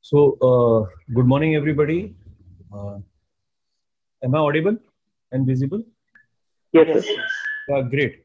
Good morning, everybody. Uh, am I audible and visible? Yes, sir. Great.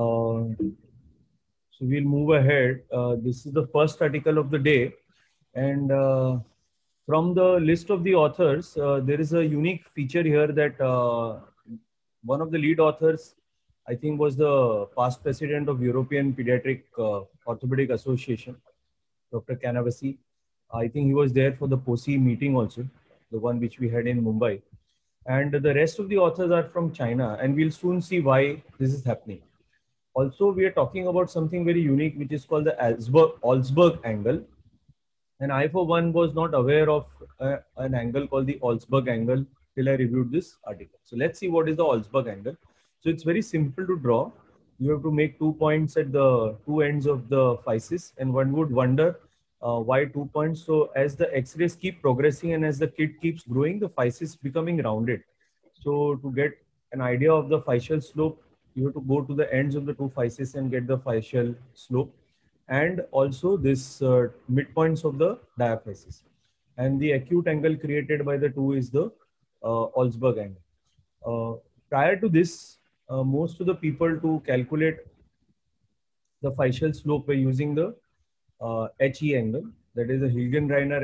So we'll move ahead. This is the first article of the day, and from the list of the authors, there is a unique feature here that one of the lead authors, I think, was the past president of European Pediatric Orthopedic Association, Dr. Canavasi. I think he was there for the POSI meeting also, the one which we had in Mumbai. And the rest of the authors are from China, and we'll soon see why this is happening. Also, we are talking about something very unique, which is called the Alsberg angle. And I, for one, was not aware of an angle called the Alsberg angle till I reviewed this article. So let's see what is the Alsberg angle. So it's very simple to draw. You have to make 2 points at the two ends of the physis, and one would wonder why 2 points. So as the X-rays keep progressing and as the kid keeps growing, the physis becoming rounded. So to get an idea of the physial slope, you have to go to the ends of the two physis and get the physial slope, and also this midpoints of the diaphysis. And the acute angle created by the two is the Alsberg angle. Prior to this, most of the people to calculate the physial slope by using the HE angle, that is the Hilgenreiner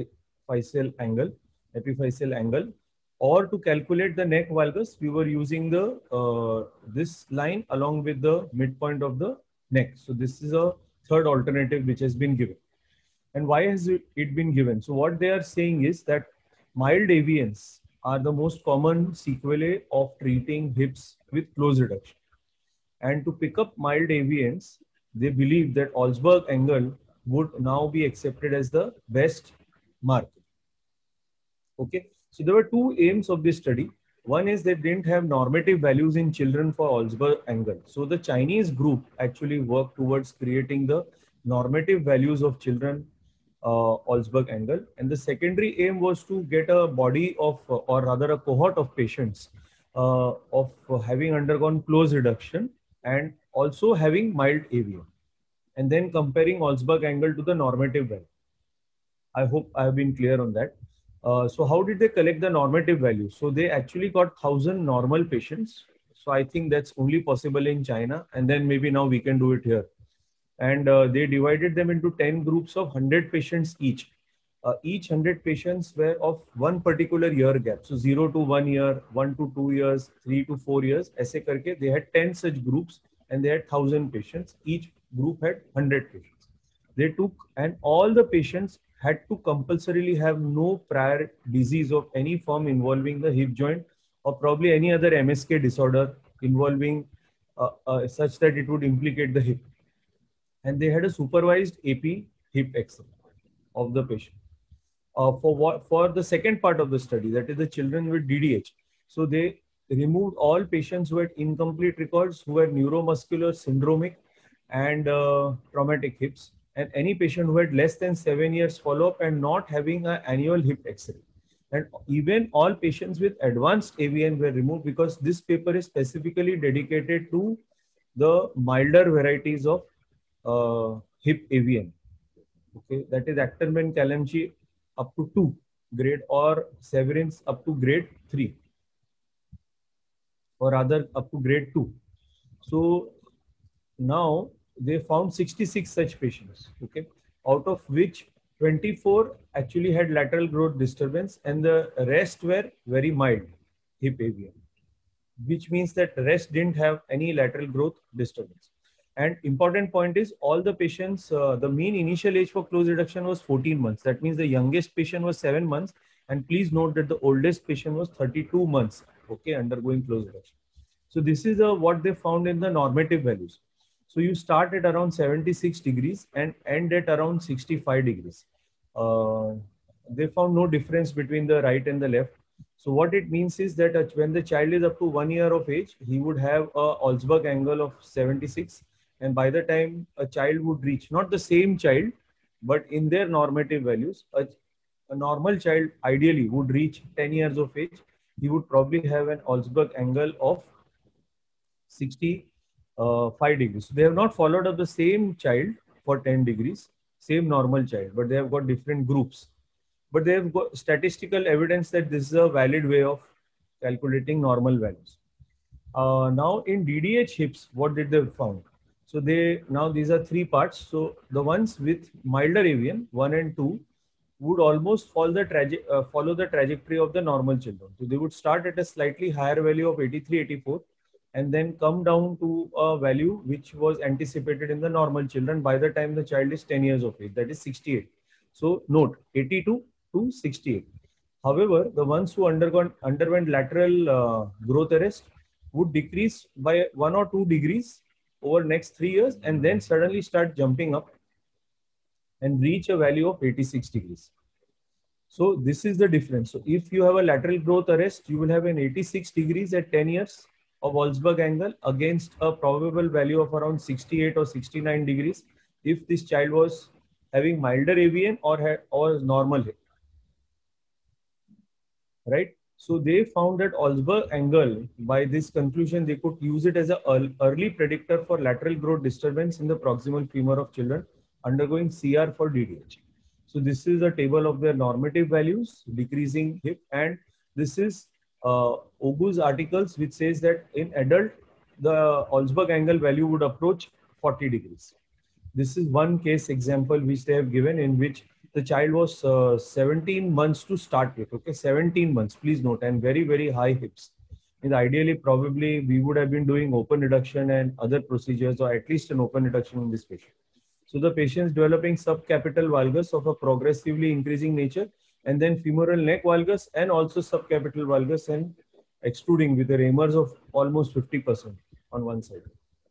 epiphyseal angle, or to calculate the neck valgus, we were using the this line along with the midpoint of the neck. So this is a third alternative which has been given. And why has it been given? So what they are saying is that mild AVNs are the most common sequelae of treating hips with close reduction. And to pick up mild AVNs, they believe that Alsberg angle would now be accepted as the best marker. Okay, so there were two aims of this study. One is they didn't have normative values in children for Alsberg angle. So the Chinese group actually worked towards creating the normative values of children Alsberg angle. And the secondary aim was to get a body of, or rather a cohort of patients of having undergone close reduction and also having mild AVM. And then comparing Alsberg angle to the normative value. I hope I have been clear on that. So how did they collect the normative value? So they actually got 1,000 normal patients. So I think that's only possible in China. And then maybe now we can do it here. And they divided them into 10 groups of 100 patients each. Each 100 patients were of one particular year gap. So 0 to 1 year, 1 to 2 years, 3 to 4 years. ऐसे करके they had 10 such groups and they had 1,000 patients. Each group had 100 patients. They took, and all the patients had to compulsorily have no prior disease of any form involving the hip joint or probably any other MSK disorder involving such that it would implicate the hip. And they had a supervised AP hip X-ray of the patient. For the second part of the study, that is the children with DDH. So they removed all patients who had incomplete records, who had neuromuscular syndromic and traumatic hips, and any patient who had less than 7 years follow-up and not having an annual hip X-ray. And even all patients with advanced AVN were removed because this paper is specifically dedicated to the milder varieties of hip AVN. Okay, that is Achterman Kalemchi up to 2 grade or Severins up to grade 3 or rather up to grade 2. So now they found 66 such patients, okay, out of which 24 actually had lateral growth disturbance and the rest were very mild hip AVN, which means that the rest didn't have any lateral growth disturbance. And important point is all the patients, the mean initial age for close reduction was 14 months. That means the youngest patient was 7 months. And please note that the oldest patient was 32 months, okay, undergoing close reduction. So this is what they found in the normative values. So you start at around 76 degrees and end at around 65 degrees. They found no difference between the right and the left. So what it means is that when the child is up to 1 year of age, he would have a Alsberg angle of 76. And by the time a child would reach, not the same child, but in their normative values, a normal child ideally would reach 10 years of age. He would probably have an Alsberg angle of 65 degrees. So they have not followed up the same child for 10 degrees, same normal child, but they have got different groups. but they have got statistical evidence that this is a valid way of calculating normal values. Now in DDH hips, what did they found? So these are three parts. So the ones with milder AVN, 1 and 2, would almost follow the trajectory of the normal children. So they would start at a slightly higher value of 83, 84, and then come down to a value which was anticipated in the normal children by the time the child is 10 years of age, that is 68. So note 82 to 68. However, the ones who underwent lateral growth arrest would decrease by 1 or 2 degrees over next 3 years and then suddenly start jumping up and reach a value of 86 degrees. So this is the difference. So if you have a lateral growth arrest, you will have an 86 degrees at 10 years of Olsberg angle against a probable value of around 68 or 69 degrees if this child was having milder AVN or normal hip. Right? So they found that Olsberg angle, by this conclusion, they could use it as an early predictor for lateral growth disturbance in the proximal femur of children undergoing CR for DDH. So this is a table of their normative values, decreasing hip, and this is Ogu's articles, which says that in adult, the Olsberg angle value would approach 40 degrees. This is one case example which they have given in which the child was 17 months to start with. Okay, 17 months, please note, and very, very high hips. And ideally, probably we would have been doing open reduction and other procedures, or at least an open reduction in this patient. So the patient is developing subcapital valgus of a progressively increasing nature, and then femoral neck valgus and also subcapital valgus and extruding with a Raymer's of almost 50% on one side.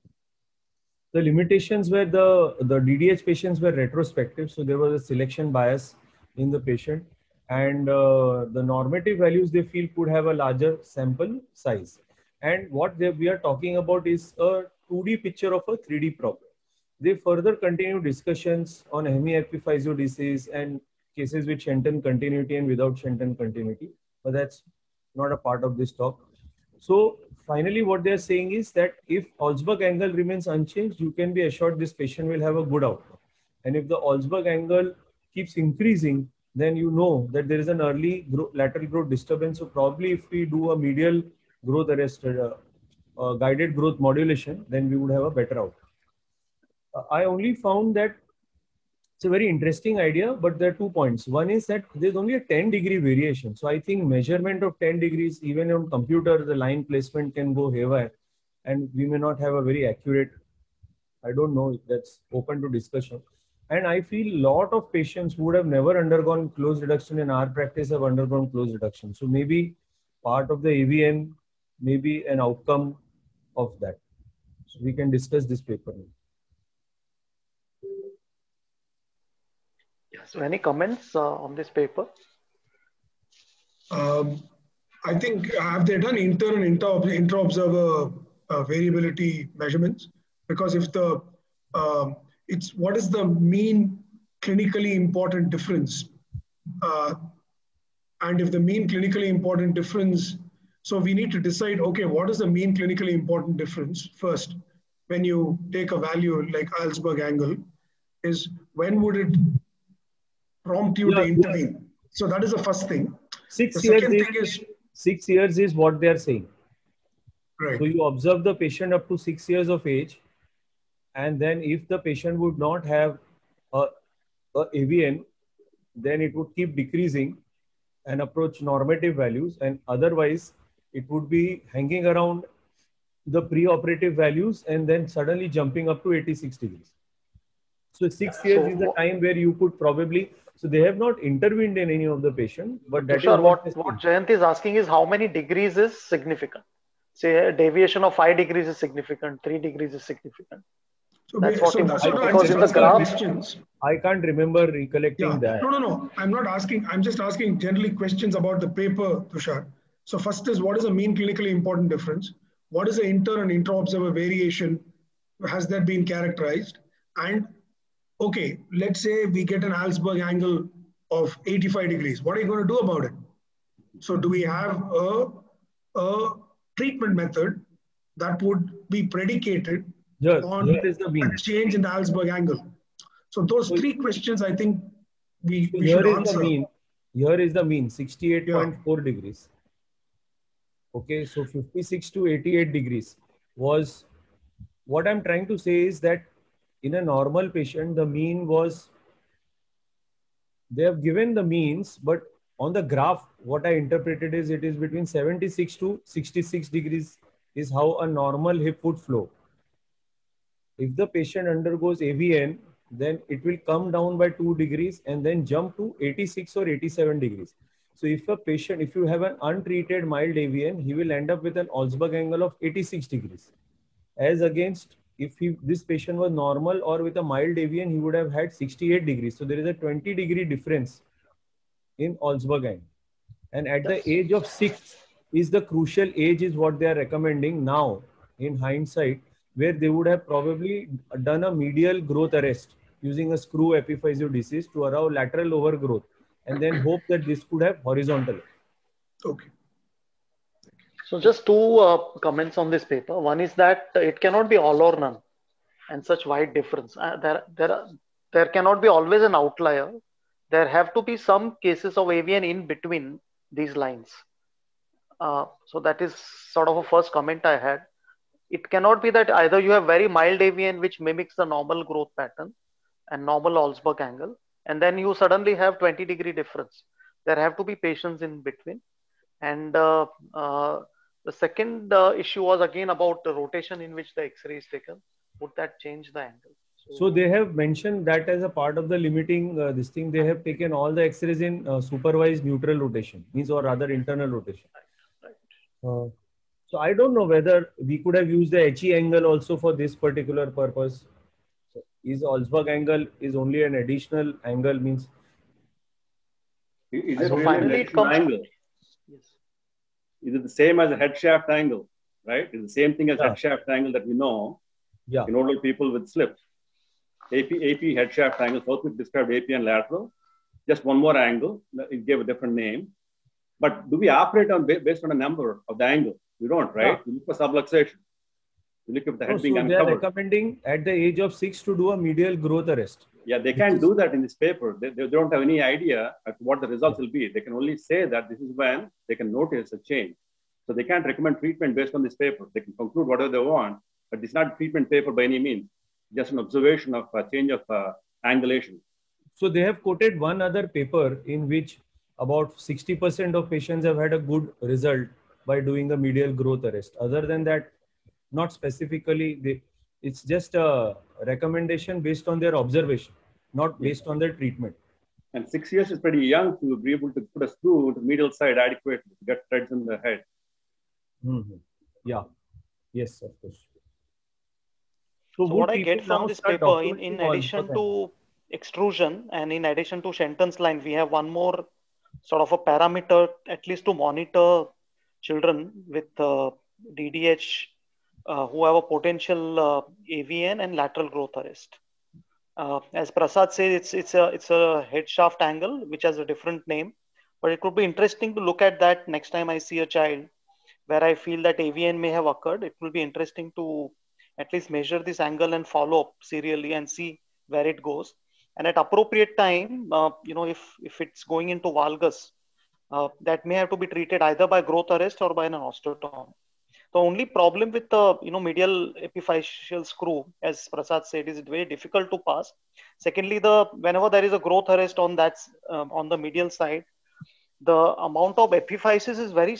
The limitations were the DDH patients were retrospective, so there was a selection bias in the patient, and the normative values they feel could have a larger sample size. And what we are talking about is a 2D picture of a 3D problem. They further continue discussions on hemiepiphyseal disease and cases with Shenton continuity and without Shenton continuity, but that's not a part of this talk. So finally, what they're saying is that if Olsberg angle remains unchanged, you can be assured this patient will have a good outcome. And if the Olsberg angle keeps increasing, then you know that there is an early lateral growth disturbance. So probably if we do a medial growth arrest, guided growth modulation, then we would have a better outcome. I only found that it's a very interesting idea, but there are 2 points. One is that there's only a 10-degree variation. So I think measurement of 10 degrees, even on computer, the line placement can go haywire, and we may not have a very accurate, I don't know, that's open to discussion. And I feel a lot of patients who would have never undergone closed reduction in our practice have undergone closed reduction. So maybe part of the AVN may be an outcome of that. So we can discuss this paper now. So any comments on this paper? I think have they done inter and intra-observer variability measurements? Because if the it's what is the mean clinically important difference, and if the mean clinically important difference, so we need to decide, okay, what is the mean clinically important difference first when you take a value like Olsberg angle, is when would it prompt you to intervene? Yeah. So that is the first thing. 6 years 6 years is what they are saying. Right. So you observe the patient up to 6 years of age, and then if the patient would not have a AVN, then it would keep decreasing and approach normative values, and otherwise it would be hanging around the pre-operative values and then suddenly jumping up to 86 degrees. So 6 years is the time where you could probably, so they have not intervened in any of the patient, but that is what Jayant is asking is how many degrees is significant. Say a deviation of 5 degrees is significant, 3 degrees is significant. So that's what because in the graph, I can't remember recollecting that. No. I'm not asking. I'm just asking generally questions about the paper, Tushar. So first is, what is the mean clinically important difference? What is the inter and intra-observer variation? Has that been characterized? And okay, let's say we get an Olsberg angle of 85 degrees. What are you going to do about it? So do we have a treatment method that would be predicated on a change in the Olsberg angle? So those three questions, I think we should answer. Here is the mean, 68.4 degrees. Okay, so 56 to 88 degrees was, what I'm trying to say is that in a normal patient, the mean was, they have given the means, but on the graph, what I interpreted is it is between 76 to 66 degrees is how a normal hip would flow. If the patient undergoes AVN, then it will come down by 2 degrees and then jump to 86 or 87 degrees. So if a patient, if you have an untreated mild AVN, he will end up with an Olsberg angle of 86 degrees. As against if this patient was normal or with a mild AVN, he would have had 68 degrees. So there is a 20-degree difference in Olsberg angle. And at the age of 6 is the crucial age, is what they are recommending now in hindsight, where they would have probably done a medial growth arrest using a screw epiphysiodesis to allow lateral overgrowth and then hope that this could have horizontal. Okay. So just two comments on this paper. One is that it cannot be all or none, and such wide difference. There cannot be always an outlier. There have to be some cases of AVN in between these lines. So that is sort of a first comment I had. It cannot be that either you have very mild AVN which mimics the normal growth pattern and normal Olsberg angle, and then you suddenly have 20-degree difference. There have to be patients in between. And the second issue was again about the rotation in which the X-ray is taken. Would that change the angle? So they have mentioned that as a part of the limiting this thing, they have taken all the X-rays in supervised neutral rotation, means or rather internal rotation. So I don't know whether we could have used the HE angle also for this particular purpose. So is Olsberg angle is only an additional angle, means is it so really finally an it comes angle? Yes. Is it the same as a head shaft angle, right? It's the same thing as head shaft angle that we know in older people with slips. AP head shaft angle, Southwick described AP and lateral. Just one more angle, it gave a different name. But do we operate on based on a number of the angle? We don't, right? We look for subluxation. We look at the head being uncovered. They are recommending at the age of 6 to do a medial growth arrest. Yeah, they can't do that in this paper. They don't have any idea of what the results will be. They can only say that this is when they can notice a change. So they can't recommend treatment based on this paper. They can conclude whatever they want, but it's not a treatment paper by any means. Just an observation of a change of angulation. So they have quoted one other paper in which about 60% of patients have had a good result by doing a medial growth arrest. Other than that, not specifically, it's just a recommendation based on their observation, not based on their treatment. And 6 years is pretty young to be able to put a screw to the medial side adequately to get threads in the head. Yeah. Yes, of course. So what I get from this paper, in addition to extrusion and in addition to Shenton's line, we have one more sort of a parameter, at least to monitor children with DDH who have a potential AVN and lateral growth arrest. As Prasad says, it's a head shaft angle, which has a different name, but it would be interesting to look at that next time I see a child where I feel that AVN may have occurred. It will be interesting to at least measure this angle and follow up serially and see where it goes. And at appropriate time, if it's going into valgus, that may have to be treated either by growth arrest or by an osteotomy. The only problem with the medial epiphyseal screw, as Prasad said, is very difficult to pass. Secondly, whenever there is a growth arrest on that on the medial side, the amount of epiphysis is very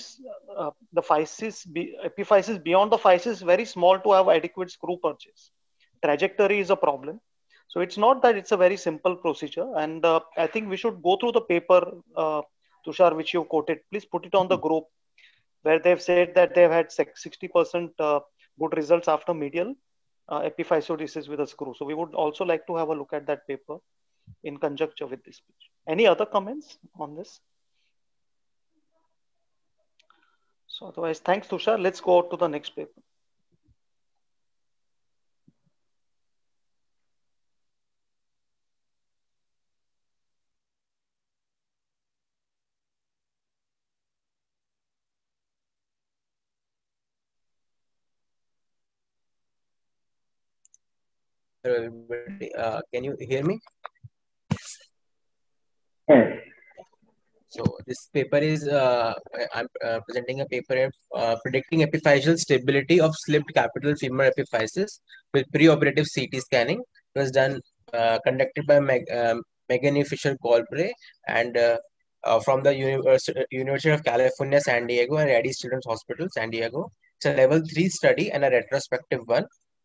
epiphysis beyond the physis is very small to have adequate screw purchase. Trajectory is a problem. So it's not that it's a very simple procedure. And I think we should go through the paper, Tushar, which you quoted. Please put it on the group, where they've said that they've had 60% good results after medial epiphysiodesis with a screw. So we would also like to have a look at that paper in conjunction with this picture. Any other comments on this? So otherwise, thanks, Tushar. Let's go to the next paper. Hello, everybody. Can you hear me? So this paper is, I'm presenting a paper predicting epiphyseal stability of slipped capital femur epiphysis with preoperative CT scanning. It was done, conducted by Megan Fisher Galbraith and from the University of California, San Diego, and Rady Children's Hospital, San Diego. It's a level 3 study and a retrospective one.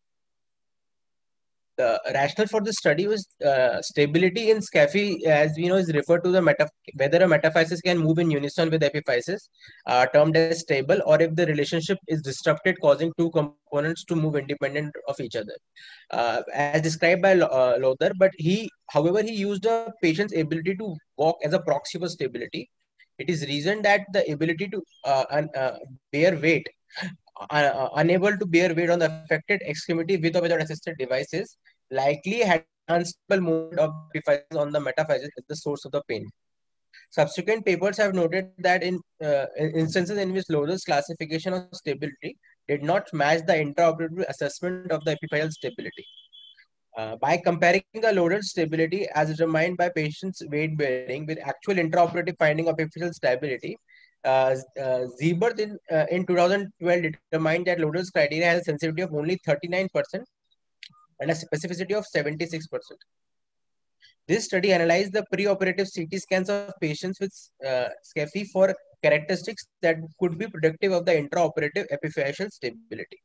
The rationale for the study was stability in SCFE, as we know, is referred to the whether a metaphysis can move in unison with epiphysis, termed as stable, or if the relationship is disrupted, causing two components to move independent of each other, as described by Lowther. But however, he used a patient's ability to walk as a proxy for stability. It is reasoned that the ability to bear weight, unable to bear weight on the affected extremity with or without assisted devices, likely had unstable movement of epiphysis on the metaphysis as the source of the pain. Subsequent papers have noted that in instances in which Lowther's classification of stability did not match the intraoperative assessment of the epiphyseal stability. By comparing the Lowther's stability as determined by patient's weight bearing with actual intraoperative finding of epiphyseal stability, Siebert in 2012 determined that Lowther's criteria has a sensitivity of only 39% and a specificity of 76%. This study analyzed the preoperative CT scans of patients with SCFE for characteristics that could be predictive of the intraoperative epiphyseal stability.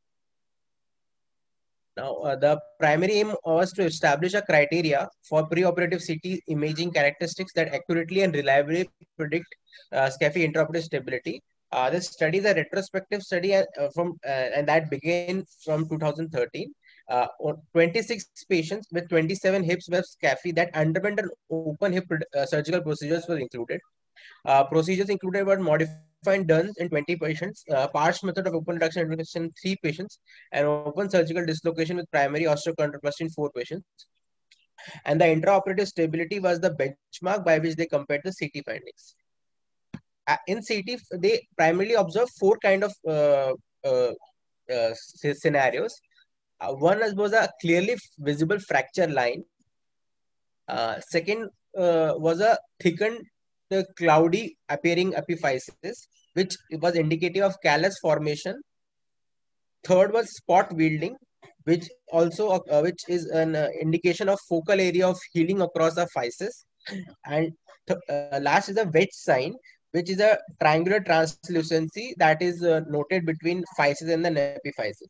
Now, the primary aim was to establish a criteria for preoperative CT imaging characteristics that accurately and reliably predict SCFE intraoperative stability. This study is a retrospective study and that began from 2013. 26 patients with 27 hips with SCFE that underwent an open hip surgical procedures were included. Procedures included were modifying Duns in 20 patients, Parsh method of open reduction in 3 patients, and open surgical dislocation with primary osteochondroplasty in 4 patients. And the intraoperative stability was the benchmark by which they compared the CT findings. In CT, they primarily observed 4 kind of scenarios. One was a clearly visible fracture line. Second was a thickened, cloudy appearing epiphysis, which was indicative of callus formation. Third was spot wielding, which is an indication of focal area of healing across the physis. And last is a wedge sign, which is a triangular translucency that is noted between physis and the epiphysis.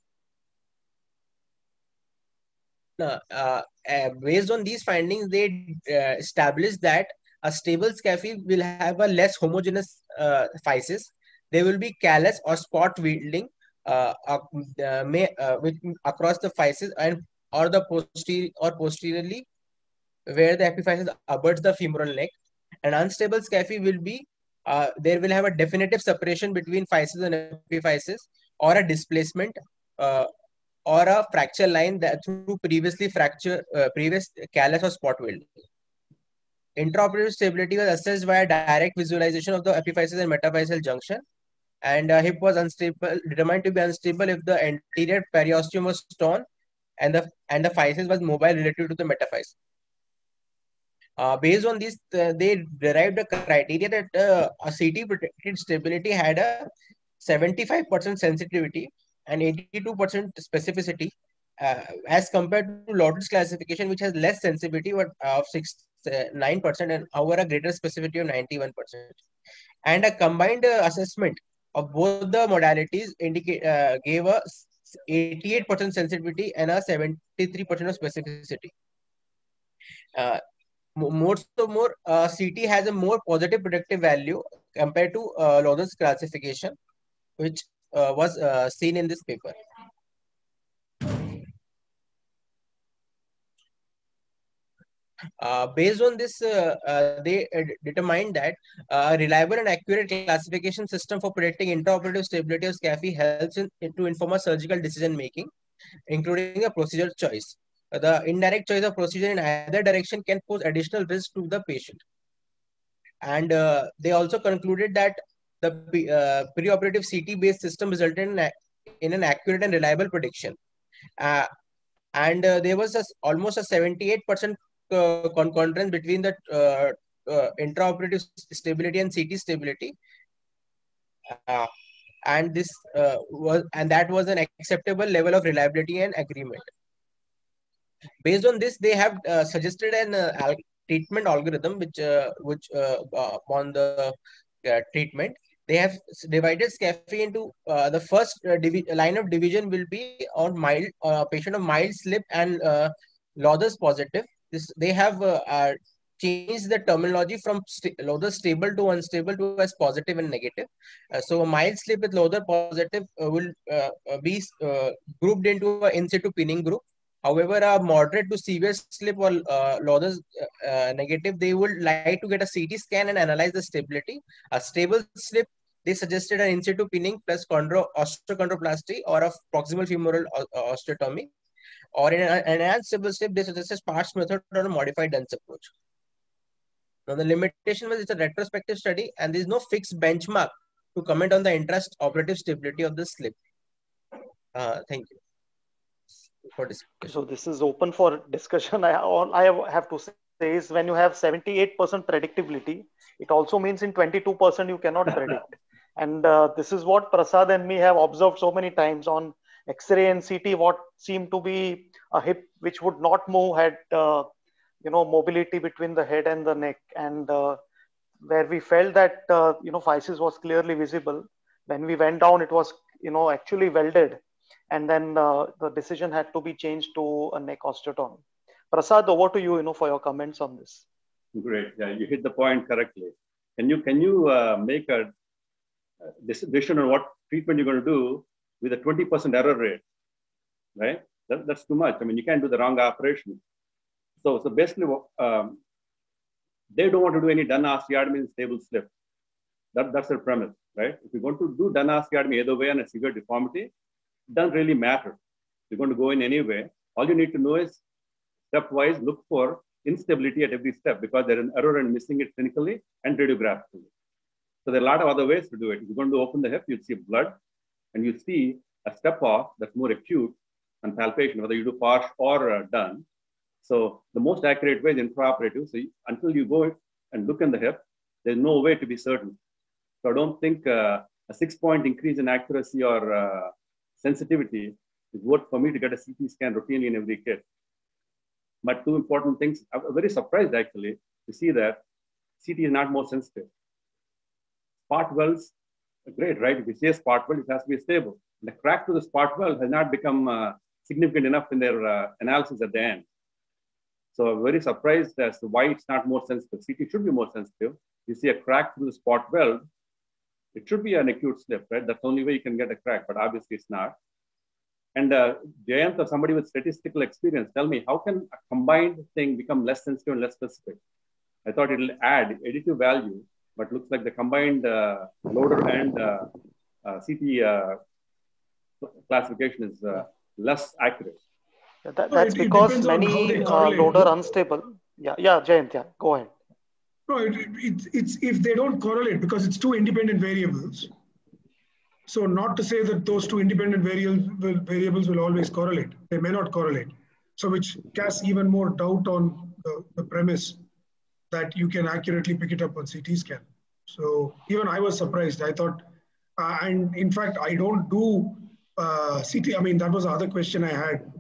Based on these findings, they established that a stable SCFE will have a less homogeneous physis. There will be callus or spot wielding across the physis and or posteriorly where the epiphysis abuts the femoral neck. An unstable SCFE will be there will have a definitive separation between physis and epiphysis, or a displacement or a fracture line that through previous callus or spot wielding. Intraoperative stability was assessed via direct visualization of the epiphysis and metaphyseal junction, and hip was determined to be unstable if the anterior periosteum was torn and the physis was mobile relative to the metaphysis. Based on this, they derived a criteria that a CT predicted stability had a 75% sensitivity and 82% specificity, as compared to Lowther's classification, which has less sensitivity but of 9% and however a greater specificity of 91%. And a combined assessment of both the modalities gave a 88% sensitivity and a 73% of specificity. CT has a more positive predictive value compared to Lowther's classification, which was seen in this paper. Based on this, they determined that a reliable and accurate classification system for predicting intraoperative stability of SCFE helps to inform a surgical decision making, including a procedure choice. The indirect choice of procedure in either direction can pose additional risk to the patient. And they also concluded that the preoperative CT-based system resulted in an accurate and reliable prediction. And there was almost a 78% concordance between the intraoperative stability and CT stability. And that was an acceptable level of reliability and agreement. Based on this, they have suggested an treatment algorithm which on the treatment. They have divided SCAFE into the first line of division will be on mild patient of mild slip and Lodder's positive. They have changed the terminology from Lodder stable to unstable to as positive and negative. So a mild slip with Lodder positive will be grouped into an in situ pinning group. However, a moderate to severe slip or Lodder's negative, they would like to get a CT scan and analyze the stability. A stable slip, they suggested an in situ pinning plus osteochondroplasty or a proximal femoral osteotomy. Or in an enhanced stable slip, they suggested Sparks method or a modified Dunn's approach. Now, the limitation was it's a retrospective study and there is no fixed benchmark to comment on the operative stability of the slip. Thank you. So this is open for discussion. All I have to say is when you have 78% predictability, it also means in 22% you cannot predict. And this is what Prasad and me have observed so many times on X-ray and CT, what seemed to be a hip which would not move had mobility between the head and the neck, and where we felt that physis was clearly visible. When we went down, it was actually welded. And then the decision had to be changed to a neck osteotomy. Prasad, over to you, for your comments on this. Great. Yeah, you hit the point correctly. Can you make a decision on what treatment you're going to do with a 20% error rate, right? That's too much. I mean, you can't do the wrong operation. So basically, they don't want to do any Dunn osteotomy in stable slip. That's their premise, right? If you're going to do Dunn osteotomy either way on a severe deformity, it doesn't really matter. You're going to go in anyway. All you need to know is stepwise look for instability at every step because there's an error in missing it clinically and radiographically. So there are a lot of other ways to do it. If you're going to open the hip, you'll see blood and you see a step off that's more acute and palpation, whether you do Parsh or Dunn. So the most accurate way is intraoperative. So until you go and look in the hip, there's no way to be certain. So I don't think a 6-point increase in accuracy or sensitivity is worth for me to get a CT scan routinely in every case. But two important things, I'm very surprised actually to see that CT is not more sensitive. Spot wells, great, right? If you see a spot well, it has to be stable. The crack to the spot well has not become significant enough in their analysis at the end. So I'm very surprised as to why it's not more sensitive. CT should be more sensitive. You see a crack through the spot weld, it should be an acute slip, right? That's the only way you can get a crack, but obviously it's not. And Jayant or somebody with statistical experience, tell me, how can a combined thing become less sensitive and less specific? I thought it'll add additive value, but looks like the combined loader and CT classification is less accurate. That's because many loader unstable. Yeah, Jayant, yeah, go ahead. No, it's if they don't correlate because it's two independent variables. So not to say that those two independent variables will always correlate. They may not correlate. So which casts even more doubt on the premise that you can accurately pick it up on CT scan. So even I was surprised. I thought, and in fact, I don't do CT. I mean, that was the other question I had.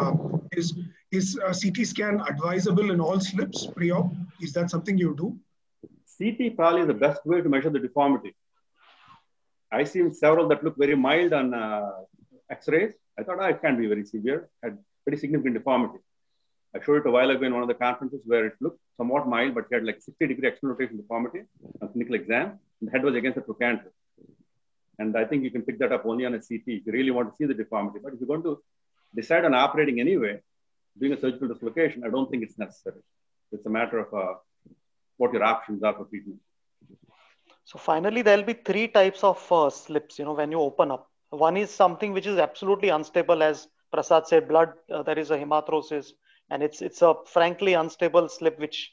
Is a CT scan advisable in all slips pre-op? Is that something you do? CT probably is the best way to measure the deformity. I've seen several that look very mild on X-rays. I thought, it can't be very severe, had pretty significant deformity. I showed it a while ago in one of the conferences where it looked somewhat mild, but it had like 60-degree external rotation deformity on clinical exam. And the head was against the trochanter. And I think you can pick that up only on a CT if you really want to see the deformity. But if you're going to decide on operating anyway, doing a surgical dislocation, I don't think it's necessary. It's a matter of what your options are for treatment. So finally, there'll be three types of slips, when you open up. One is something which is absolutely unstable, as Prasad said, blood, there is a hematrosis, and it's a frankly unstable slip, which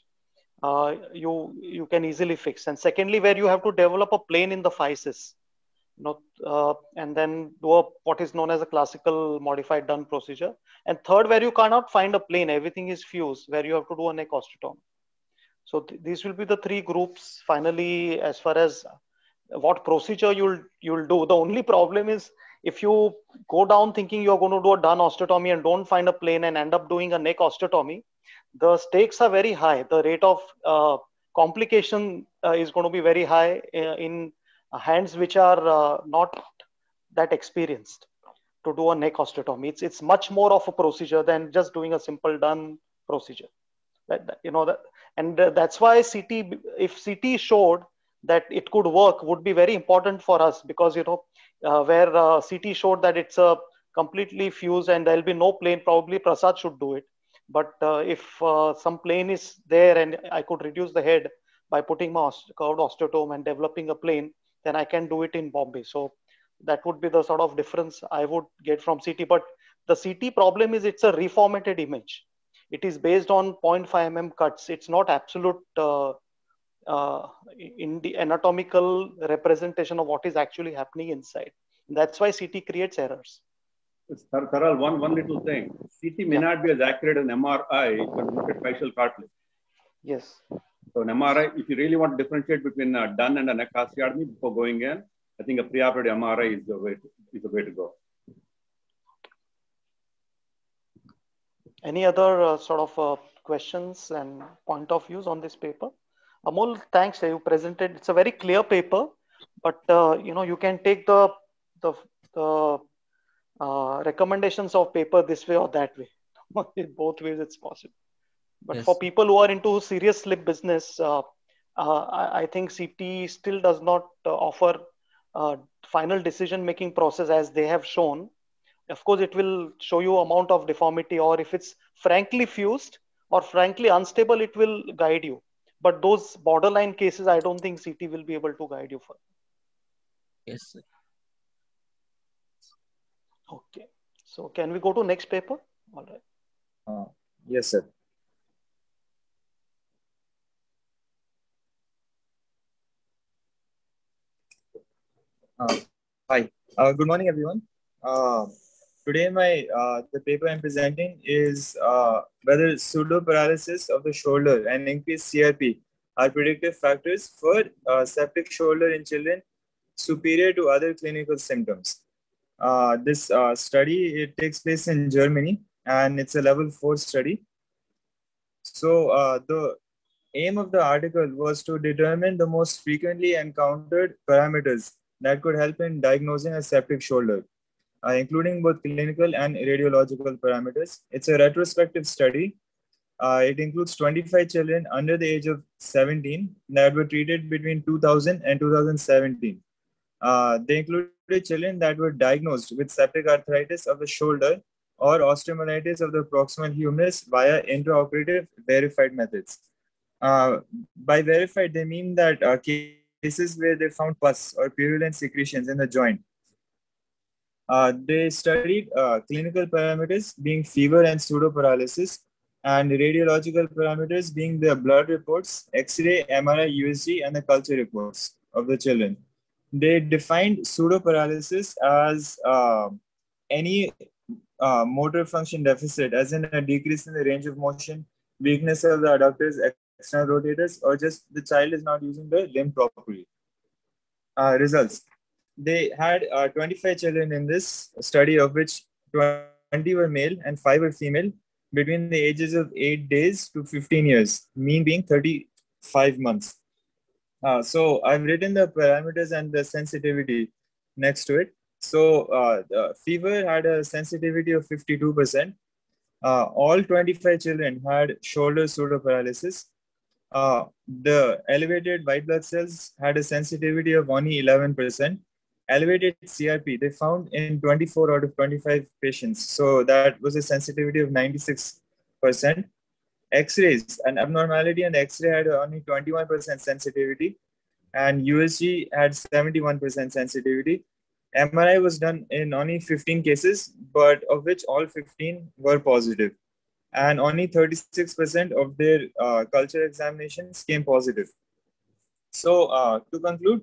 you can easily fix. And secondly, where you have to develop a plane in the physis, and then do what is known as a classical modified Dunn procedure. And third, where you cannot find a plane, everything is fused, where you have to do a neck osteotomy. So these will be the three groups finally, as far as what procedure you'll do. The only problem is if you go down thinking you're going to do a Dunn osteotomy and don't find a plane and end up doing a neck osteotomy, the stakes are very high. The rate of complication is going to be very high in hands which are not that experienced to do a neck osteotomy. It's much more of a procedure than just doing a simple Dunn procedure. That's why CT, if CT showed that it could work, would be very important for us, because where CT showed that it's a completely fused and there'll be no plane, probably Prasad should do it. But if some plane is there and I could reduce the head by putting my curved osteotome and developing a plane, then I can do it in Bombay. So that would be the sort of difference I would get from CT. But the CT problem is it's a reformatted image. It is based on 0.5 mm cuts. It's not absolute in the anatomical representation of what is actually happening inside. That's why CT creates errors. Taral, one little thing. CT may not be as accurate as an MRI when you look at facial cartilage. Yes. So an MRI, if you really want to differentiate between a Dunn and a neck osteotomy before going in, I think a preoperative MRI is the way to go. Any other sort of questions and point of views on this paper? Amol, thanks. You presented. It's a very clear paper, but you can take the recommendations of paper this way or that way. In both ways, it's possible. But yes, for people who are into serious slip business, I think CT still does not offer final decision-making process as they have shown. Of course, it will show you amount of deformity, or if it's frankly fused or frankly unstable, it will guide you. But those borderline cases, I don't think CT will be able to guide you for. Yes, sir. Okay. So can we go to next paper? All right. Yes, sir. Hi. Good morning, everyone. Today, the paper I'm presenting is whether pseudo-paralysis of the shoulder and increased CRP are predictive factors for septic shoulder in children superior to other clinical symptoms. This study, it takes place in Germany, and it's a level 4 study. So the aim of the article was to determine the most frequently encountered parameters that could help in diagnosing a septic shoulder, including both clinical and radiological parameters. It's a retrospective study. It includes 25 children under the age of 17 that were treated between 2000 and 2017. They included children that were diagnosed with septic arthritis of the shoulder or osteomyelitis of the proximal humerus via intraoperative verified methods. By verified, they mean that cases where they found pus or purulent secretions in the joint. They studied clinical parameters being fever and pseudoparalysis, and radiological parameters being the blood reports, X-ray, MRI, USG, and the culture reports of the children. They defined pseudoparalysis as any motor function deficit, as in a decrease in the range of motion, weakness of the adductors, external rotators, or just the child is not using the limb properly. Results. They had 25 children in this study, of which 20 were male and 5 were female, between the ages of 8 days to 15 years, mean being 35 months. So I've written the parameters and the sensitivity next to it. So the fever had a sensitivity of 52%. All 25 children had shoulder pseudoparalysis. The elevated white blood cells had a sensitivity of only 11%. Elevated CRP, they found in 24 out of 25 patients. So that was a sensitivity of 96%. X-rays, an abnormality and X-ray had only 21% sensitivity, and USG had 71% sensitivity. MRI was done in only 15 cases, but of which all 15 were positive. And only 36% of their culture examinations came positive. So to conclude,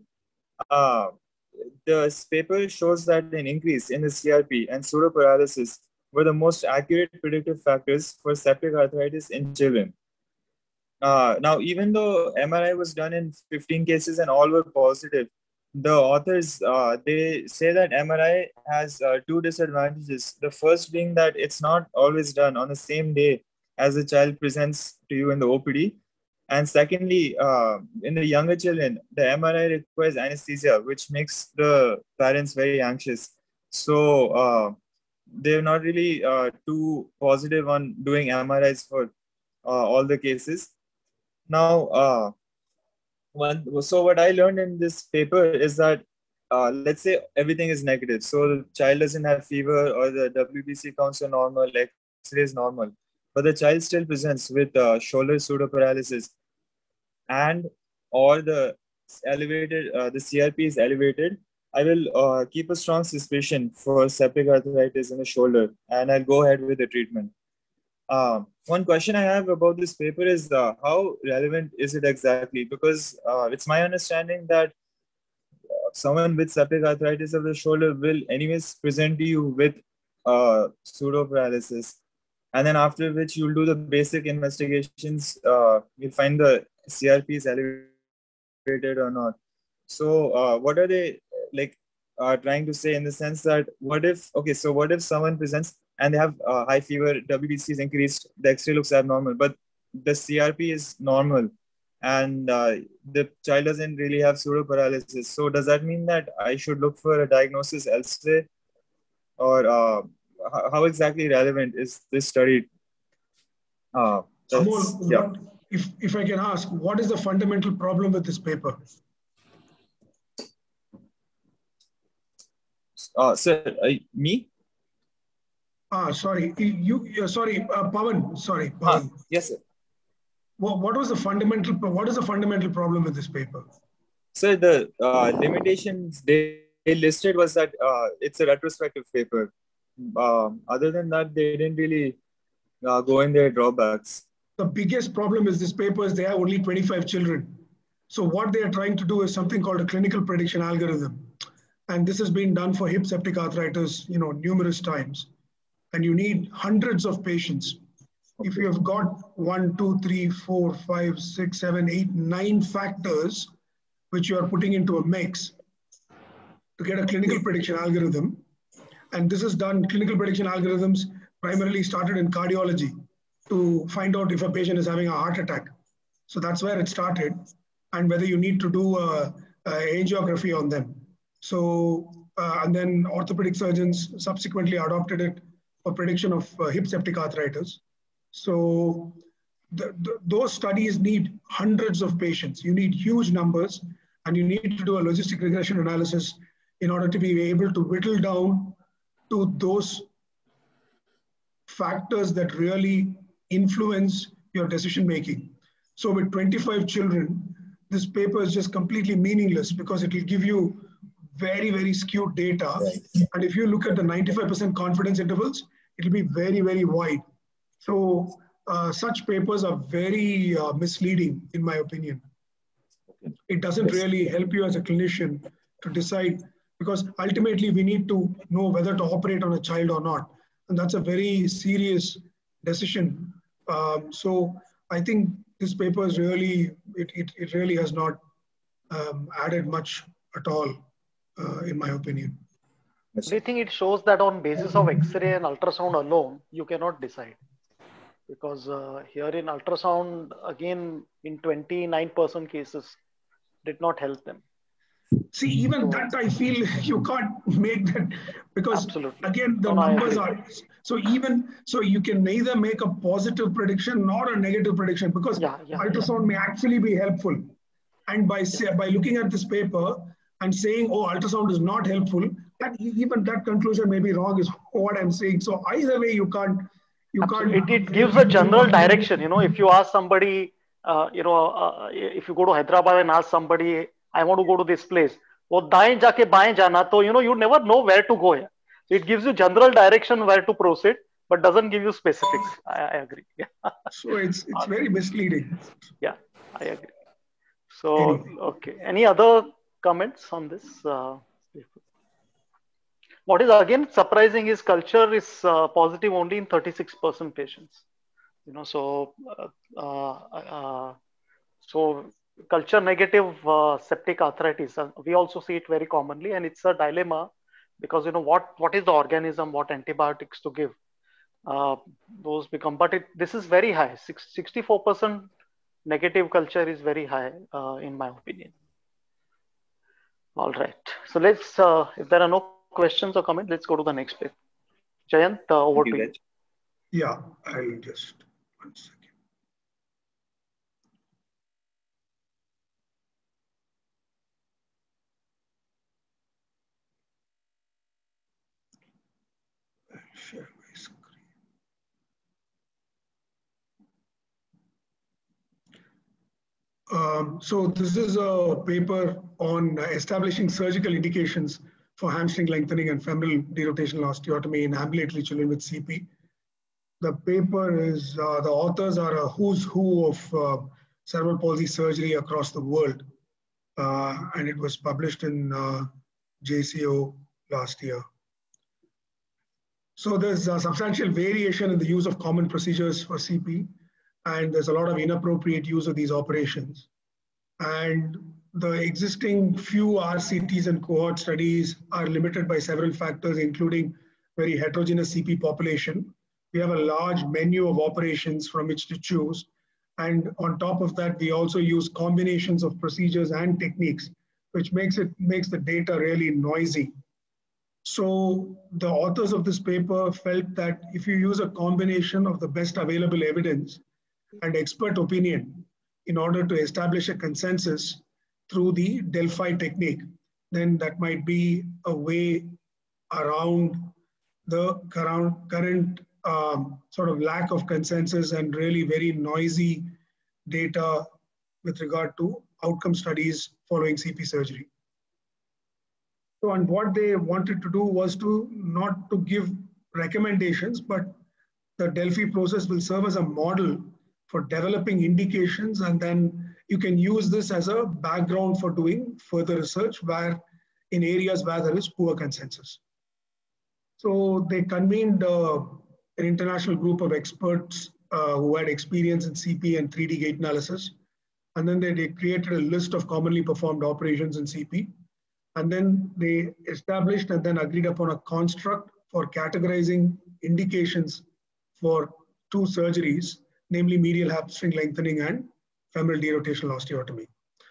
this paper shows that an increase in the CRP and pseudoparalysis were the most accurate predictive factors for septic arthritis in children. Now, even though MRI was done in 15 cases and all were positive, the authors, they say that MRI has two disadvantages. The first being that it's not always done on the same day as the child presents to you in the OPD. And secondly, in the younger children, the MRI requires anesthesia, which makes the parents very anxious. So they're not really too positive on doing MRIs for all the cases. Now, so what I learned in this paper is that let's say everything is negative. So the child doesn't have fever or the WBC counts are normal, X-ray is normal, but the child still presents with shoulder pseudoparalysis and or the the CRP is elevated. I will keep a strong suspicion for septic arthritis in the shoulder and I'll go ahead with the treatment. One question I have about this paper is how relevant is it exactly? Because it's my understanding that someone with septic arthritis of the shoulder will anyways present to you with pseudoparalysis. And then after which you'll do the basic investigations, you'll find the CRP is elevated or not. So what are they like trying to say in the sense that what if someone presents and they have high fever, WBC is increased, the X-ray looks abnormal, but the CRP is normal and the child doesn't really have pseudoparalysis. So does that mean that I should look for a diagnosis elsewhere? Or how exactly relevant is this study? Amol, if I can ask, what is the fundamental problem with this paper? Sir, me? Sorry, Pawan. Sorry, Pawan. Yes, sir. What is the fundamental problem with this paper? So the limitations they listed was that it's a retrospective paper. Other than that, they didn't really go in their drawbacks. The biggest problem is this paper is they have only 25 children. So what they are trying to do is something called a clinical prediction algorithm. And this has been done for hip septic arthritis, numerous times. And you need hundreds of patients. If you have got 1, 2, 3, 4, 5, 6, 7, 8, 9 factors, which you are putting into a mix to get a clinical prediction algorithm. And this is done, clinical prediction algorithms primarily started in cardiology to find out if a patient is having a heart attack. So that's where it started, and whether you need to do a angiography on them. So, and then orthopedic surgeons subsequently adopted it for prediction of hip septic arthritis. So those studies need hundreds of patients. You need huge numbers, and you need to do a logistic regression analysis in order to be able to whittle down to those factors that really influence your decision making. So with 25 children, this paper is just completely meaningless because it will give you very, very skewed data. And if you look at the 95% confidence intervals, it will be very, very wide. So such papers are very misleading, in my opinion. It doesn't really help you as a clinician to decide, because ultimately we need to know whether to operate on a child or not. And that's a very serious decision. So I think this paper is really, it really has not added much at all, in my opinion. Do you think it shows that on basis of X-ray and ultrasound alone, you cannot decide? Because here in ultrasound, again, in 29% cases, did not help them. See, even that I feel you can't make that, because again, the numbers are, so you can neither make a positive prediction nor a negative prediction, because ultrasound may actually be helpful. And by looking at this paper and saying, oh, ultrasound is not helpful, even that conclusion may be wrong, is what I'm saying. So either way, you can't. It gives a general direction. If you ask somebody, if you go to Hyderabad and ask somebody, I want to go to this place, वो दाएं जाके बाएं जाना, तो you never know where to go. So it gives you general direction where to proceed, but doesn't give you specifics. I agree. So it's very misleading. Yeah, I agree. So okay, any other comments on this? What is again surprising is culture is positive only in 36% patients. So culture negative septic arthritis, we also see it very commonly, and it's a dilemma because what is the organism, what antibiotics to give. Those become, but this is very high. 64% negative culture is very high in my opinion. All right, so let's if there are no questions or comments, let's go to the next page. Jayant, over to you. Yeah, I'll just 1 second. I'll share my screen. So this is a paper on establishing surgical indications for hamstring lengthening and femoral derotational osteotomy in ambulatory children with CP. The paper is, the authors are a who's who of cerebral palsy surgery across the world. And it was published in JCO last year. So there's a substantial variation in the use of common procedures for CP, and there's a lot of inappropriate use of these operations. And the existing few RCTs and cohort studies are limited by several factors, including very heterogeneous CP population. We have a large menu of operations from which to choose. And on top of that, we also use combinations of procedures and techniques, which makes the data really noisy. So the authors of this paper felt that if you use a combination of the best available evidence and expert opinion in order to establish a consensus through the Delphi technique, then that might be a way around the current sort of lack of consensus and really very noisy data with regard to outcome studies following CP surgery. So, and what they wanted to do was not to give recommendations, but the Delphi process will serve as a model for developing indications, and then you can use this as a background for doing further research in areas where there is poor consensus. So they convened an international group of experts who had experience in CP and 3D gait analysis. And then they created a list of commonly performed operations in CP. And then they established and then agreed upon a construct for categorizing indications for 2 surgeries, namely medial hamstring lengthening and femoral derotational osteotomy.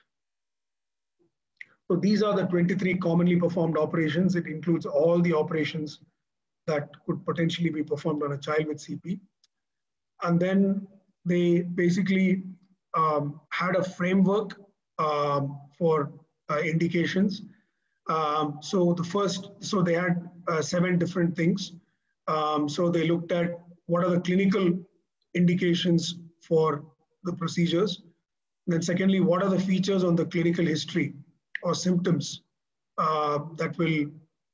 So these are the 23 commonly performed operations. It includes all the operations that could potentially be performed on a child with CP. And then they basically had a framework for indications. So they had 7 different things. So they looked at what are the clinical indications for the procedures. And then secondly, what are the features on the clinical history or symptoms that will,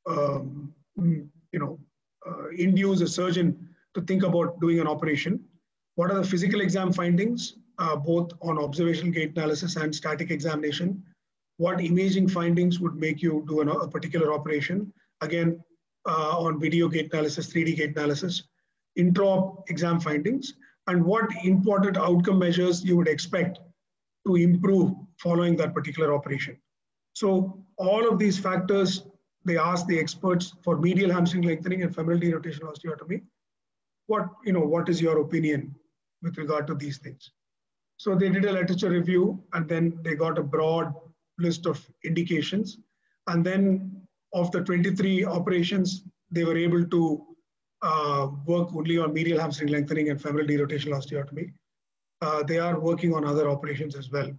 induce a surgeon to think about doing an operation. What are the physical exam findings, both on observational gait analysis and static examination? What imaging findings would make you do a particular operation? Again, on video gait analysis, 3D gait analysis, intra-op exam findings, and what important outcome measures you would expect to improve following that particular operation. So all of these factors, they asked the experts for medial hamstring lengthening and femoral derotational osteotomy, what is your opinion with regard to these things? So they did a literature review, and then they got a broad list of indications. And then of the 23 operations, they were able to work only on medial hamstring lengthening and femoral derotational osteotomy. They are working on other operations as well.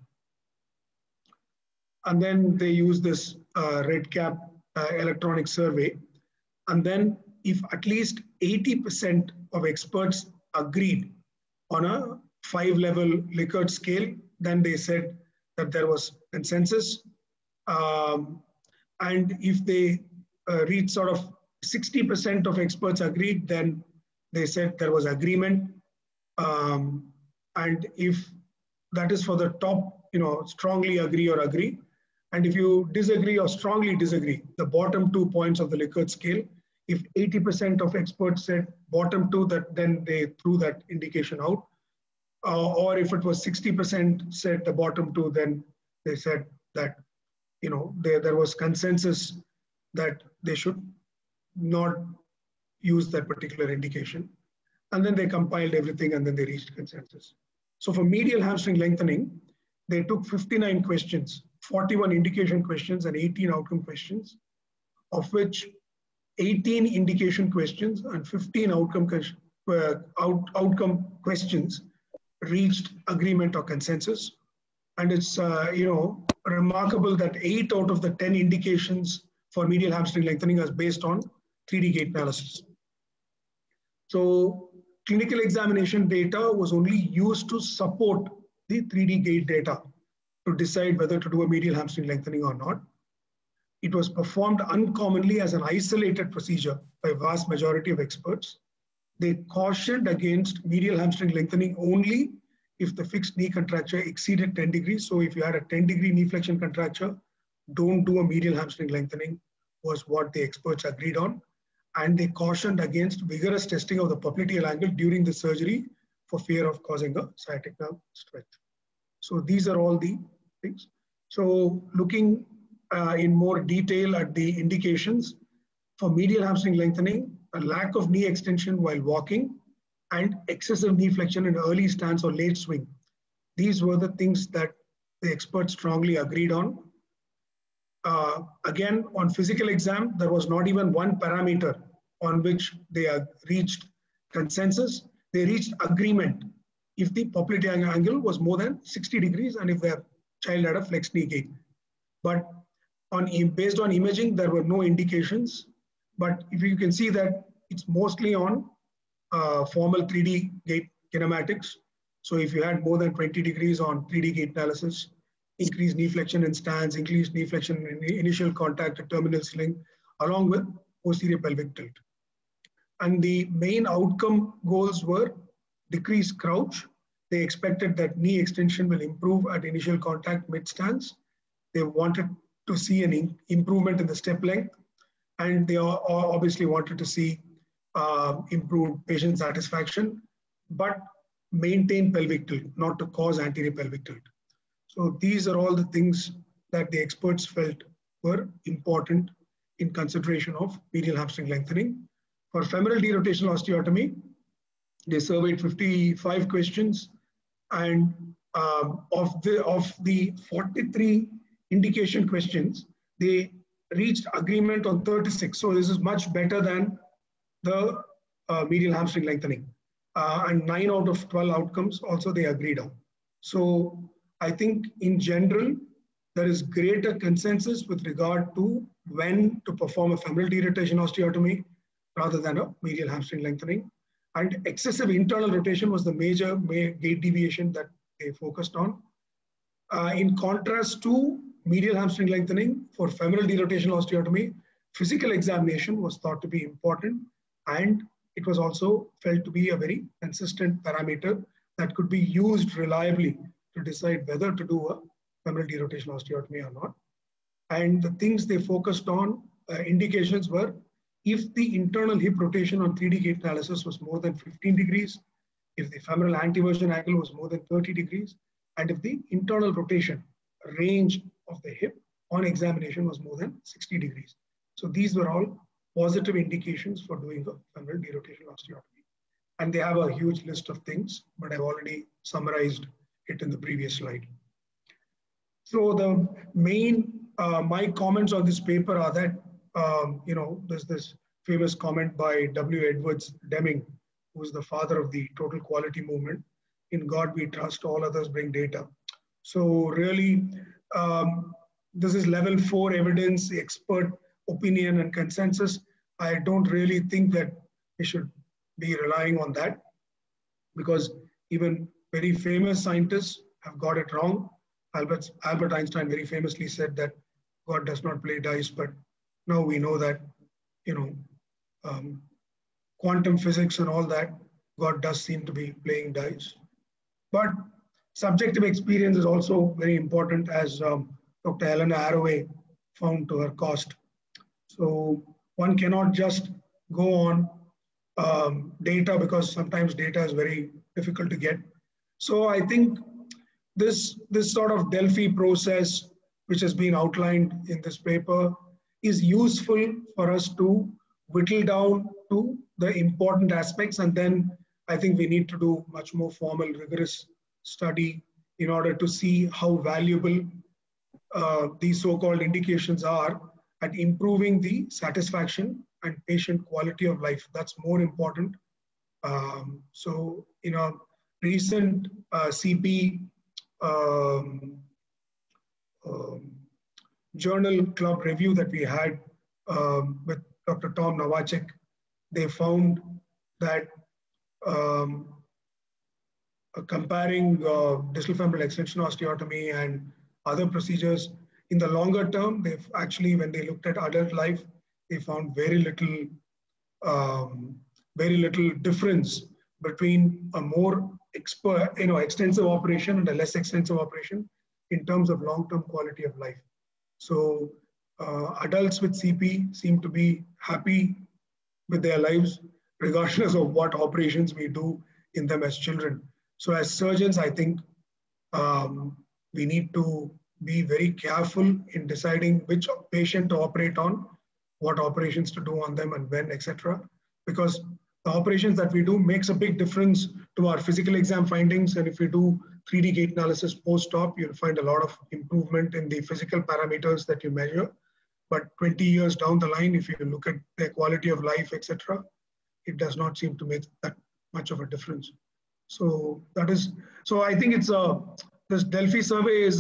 And then they use this REDCap electronic survey. And then if at least 80% of experts agreed on a 5-level Likert scale, then they said that there was consensus. And if they reached sort of 60% of experts agreed, then they said there was agreement. And if that is for the top, strongly agree or agree. And if you disagree or strongly disagree, the bottom 2 points of the Likert scale, If 80% of experts said bottom two, that then they threw that indication out. Or if it was 60% said the bottom two, then they said that, you know, there was consensus that they should not use that particular indication. And then they compiled everything and then they reached consensus. So for medial hamstring lengthening, they took 59 questions, 41 indication questions and 18 outcome questions, of which 18 indication questions and 15 outcome questions reached agreement or consensus. And it's remarkable that 8 out of the 10 indications for medial hamstring lengthening is based on 3D gait analysis. So clinical examination data was only used to support the 3D gait data to decide whether to do a medial hamstring lengthening or not. It was performed uncommonly as an isolated procedure by vast majority of experts. They cautioned against medial hamstring lengthening only if the fixed knee contracture exceeded 10 degrees. So if you had a 10-degree knee flexion contracture, don't do a medial hamstring lengthening, was what the experts agreed on. And they cautioned against vigorous testing of the popliteal angle during the surgery for fear of causing a sciatic nerve stretch. So these are all the things. So looking in more detail at the indications, for medial hamstring lengthening, a lack of knee extension while walking and excessive knee flexion in early stance or late swing. These were the things that the experts strongly agreed on. Again, on physical exam, there was not even one parameter on which they reached consensus. They reached agreement if the popliteal angle was more than 60 degrees and if the child had a flexed knee gait. But based on imaging, there were no indications. But if you can see that it's mostly on formal 3D gait kinematics. So if you had more than 20 degrees on 3D gait analysis, increased knee flexion in stance, increased knee flexion in initial contact at terminal sling, along with posterior pelvic tilt. And the main outcome goals were decreased crouch. They expected that knee extension will improve at initial contact mid-stance. They wanted to see an improvement in the step length. And they obviously wanted to see improved patient satisfaction, but maintain pelvic tilt, not to cause anterior pelvic tilt. So these are all the things that the experts felt were important in consideration of medial hamstring lengthening. For femoral derotational osteotomy, they surveyed 55 questions, and of the 43 indication questions, they reached agreement on 36. So this is much better than the medial hamstring lengthening. And 9 out of 12 outcomes also they agreed on. So I think in general, there is greater consensus with regard to when to perform a femoral derotation osteotomy rather than a medial hamstring lengthening. And excessive internal rotation was the major gait deviation that they focused on. In contrast to medial hamstring lengthening, for femoral derotation osteotomy, physical examination was thought to be important, and it was also felt to be a very consistent parameter that could be used reliably to decide whether to do a femoral derotation osteotomy or not. And the things they focused on, indications were, if the internal hip rotation on 3D gait analysis was more than 15 degrees, if the femoral anteversion angle was more than 30 degrees, and if the internal rotation range of the hip on examination was more than 60 degrees. So these were all positive indications for doing a femoral derotation osteotomy. And they have a huge list of things, but I've already summarized it in the previous slide. So the main, my comments on this paper are that, there's this famous comment by W. Edwards Deming, who is the father of the total quality movement. In God we trust, all others bring data. So really, this is level 4 evidence, expert opinion and consensus. I don't really think that we should be relying on that, because even very famous scientists have got it wrong. Albert Einstein very famously said that God does not play dice, but now we know that, quantum physics and all that, God does seem to be playing dice. But subjective experience is also very important, as Dr. Helena Arroway found to her cost. So one cannot just go on data, because sometimes data is very difficult to get. So I think this sort of Delphi process, which has been outlined in this paper, is useful for us to whittle down to the important aspects. And then I think we need to do much more formal, rigorous study in order to see how valuable these so-called indications are at improving the satisfaction and patient quality of life. That's more important. So in a recent CP journal club review that we had with Dr. Tom Novacek, they found that comparing distal femoral extension osteotomy and other procedures, in the longer term, they've actually, when they looked at adult life, they found very little difference between a more extensive operation and a less extensive operation in terms of long-term quality of life. So adults with CP seem to be happy with their lives, regardless of what operations we do in them as children. So as surgeons, I think we need to be very careful in deciding which patient to operate on, what operations to do on them and when, etc. Because the operations that we do makes a big difference to our physical exam findings. And if we do 3D gait analysis post-op, you'll find a lot of improvement in the physical parameters that you measure. But 20 years down the line, if you look at their quality of life, etc., it does not seem to make that much of a difference. So that is, so I think it's this Delphi survey is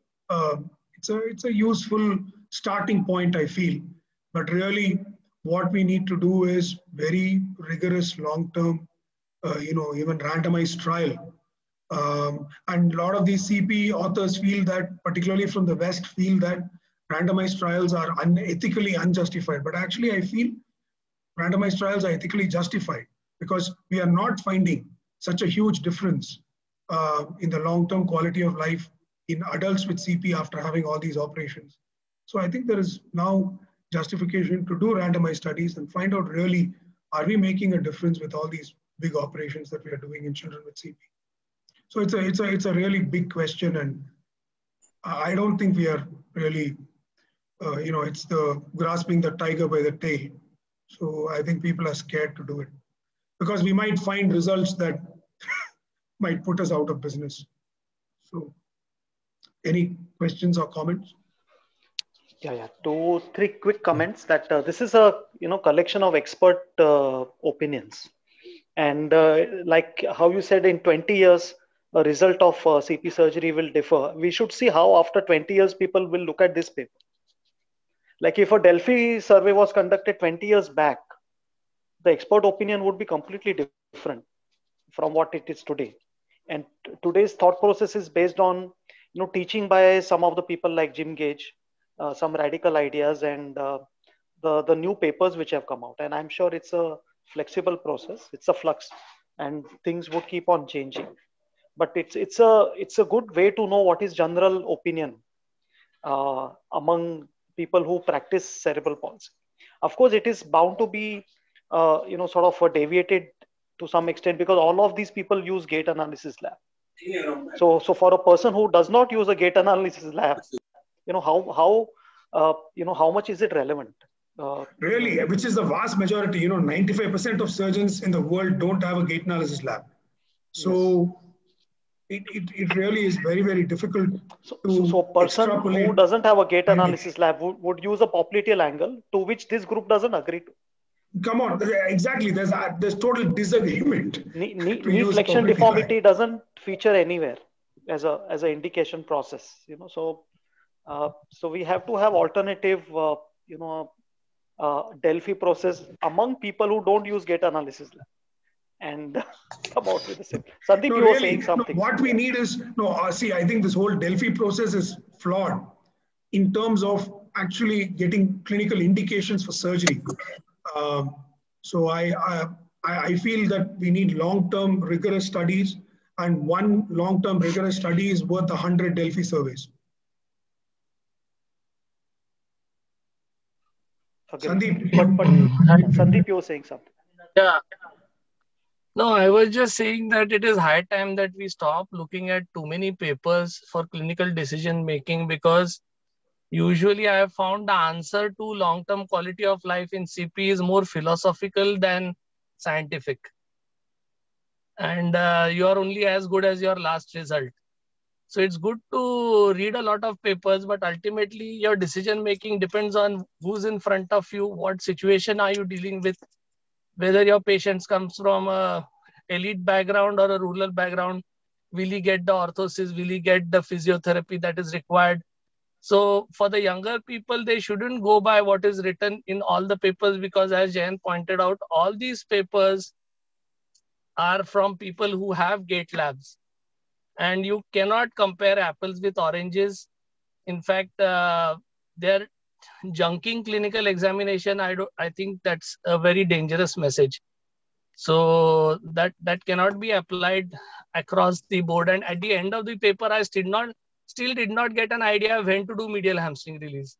it's a useful starting point, I feel. But really, what we need to do is very rigorous, long-term, even randomized trial. And a lot of these CP authors feel that, particularly from the West, feel that randomized trials are ethically unjustified. But actually, I feel randomized trials are ethically justified because we are not finding such a huge difference in the long-term quality of life in adults with CP after having all these operations. So I think there is now justification to do randomized studies and find out really, are we making a difference with all these big operations that we are doing in children with CP? So it's a really big question, and I don't think we are really, it's the grasping the tiger by the tail. So I think people are scared to do it because we might find results that might put us out of business. So any questions or comments? Yeah. 2-3 quick comments that this is a collection of expert opinions, and like how you said, in 20 years a result of CP surgery will differ. We should see how after 20 years people will look at this paper. Like if a Delphi survey was conducted 20 years back, the expert opinion would be completely different from what it is today. And today's thought process is based on teaching by some of the people like Jim Gage, some radical ideas, and the new papers which have come out. And I'm sure it's a flexible process. It's a flux, and things would keep on changing. But it's a good way to know what is general opinion among people who practice cerebral palsy. Of course, it is bound to be sort of deviated to some extent because all of these people use gait analysis lab. So for a person who does not use a gait analysis lab, how much is it relevant? Really, which is the vast majority. 95% of surgeons in the world don't have a gait analysis lab. So it really is very, very difficult so a person who doesn't have a gait analysis lab would use a popliteal angle, to which this group doesn't agree to. Come on, exactly. There's total disagreement. Knee flexion deformity doesn't feature anywhere as an indication process. So we have to have alternative, Delphi process among people who don't use gait analysis lab and come out with the same. Sandeep, you were saying something. What we need is I think this whole Delphi process is flawed in terms of actually getting clinical indications for surgery. So I feel that we need long-term rigorous studies, and one long-term rigorous study is worth 100 Delphi surveys. Sandeep. But Sandeep, you were saying something. Yeah. No, I was just saying that it is high time that we stop looking at too many papers for clinical decision making, because usually I have found the answer to long-term quality of life in CP is more philosophical than scientific. And you are only as good as your last result. So it's good to read a lot of papers, but ultimately your decision making depends on who's in front of you, what situation are you dealing with, whether your patients comes from a elite background or a rural background, will he get the orthosis, will he get the physiotherapy that is required. So for the younger people, they shouldn't go by what is written in all the papers, because as Jayan pointed out, all these papers are from people who have gate labs, and you cannot compare apples with oranges. In fact, they're junking clinical examination. I think that's a very dangerous message. So that cannot be applied across the board. And at the end of the paper, I still did not get an idea when to do medial hamstring release.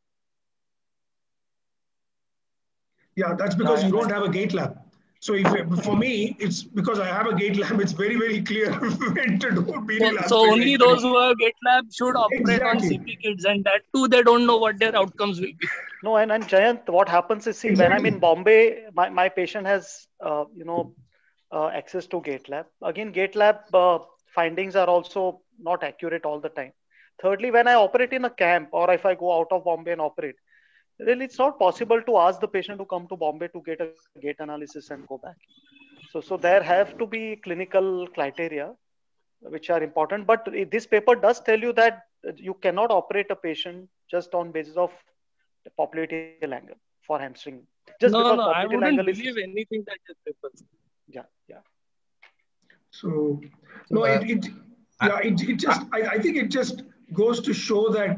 Yeah, that's because you don't have a gate lab. So for me, it's because I have a gate lab. It's very, very clear when to do medial hamstring. So only those who have gate lab should operate on CP kids, and that too, they don't know what their outcomes will be. No, and Jayant, what happens is, see, when I'm in Bombay, my patient has access to gate lab. Again, gate lab findings are also not accurate all the time. Thirdly, when I operate in a camp, or if I go out of Bombay and operate, really it's not possible to ask the patient to come to Bombay to get a gait analysis and go back. So there have to be clinical criteria which are important. But this paper does tell you that you cannot operate a patient just on basis of the popliteal angle for hamstring. Just because I wouldn't believe anything that is paper. Yeah. So no, I think it just goes to show that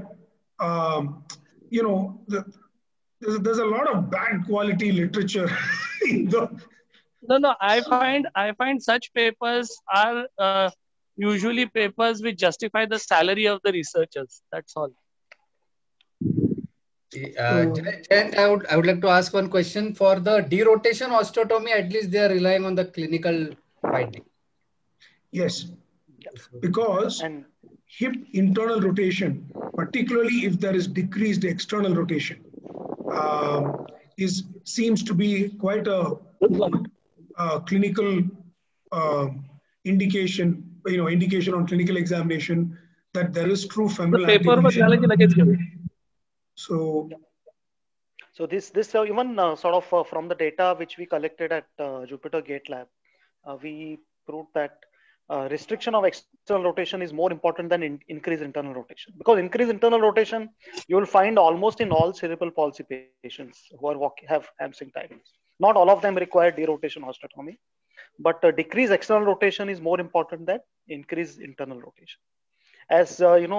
there's a lot of bad quality literature in the. No, I find such papers are usually papers which justify the salary of the researchers. That's all. And I would like to ask one question. For the derotation osteotomy, at least they are relying on the clinical finding. Yes, because hip internal rotation, particularly if there is decreased external rotation, seems to be quite a clinical indication. Indication on clinical examination that there is true femoral anterotation. So this even sort of from the data which we collected at Jupiter Gate Lab, we proved that restriction of external rotation is more important than increased internal rotation. Because increased internal rotation, you will find almost in all cerebral palsy patients who are have hamstring tightness. Not all of them require derotation osteotomy, but decreased external rotation is more important than increased internal rotation. As